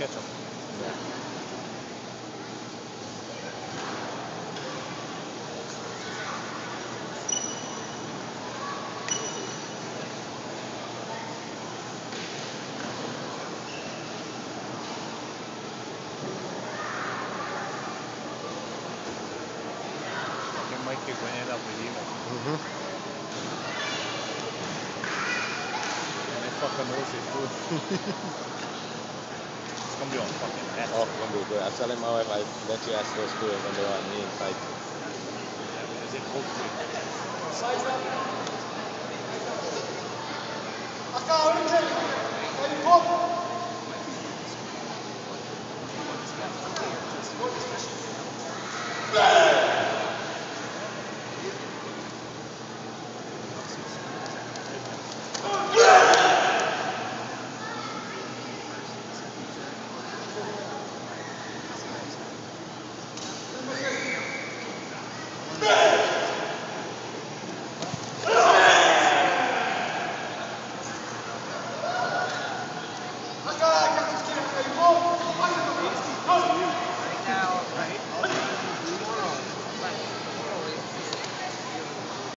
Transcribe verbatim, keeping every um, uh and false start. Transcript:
ketchup. Yeah. Fucking Mike is gonna end up with you. Mm-hmm. And they fucking knows it too. It's gonna be on fucking net. Oh, gonna be good. I was telling my wife I let you ask those two when they were on me inside. Yeah, because it both quick.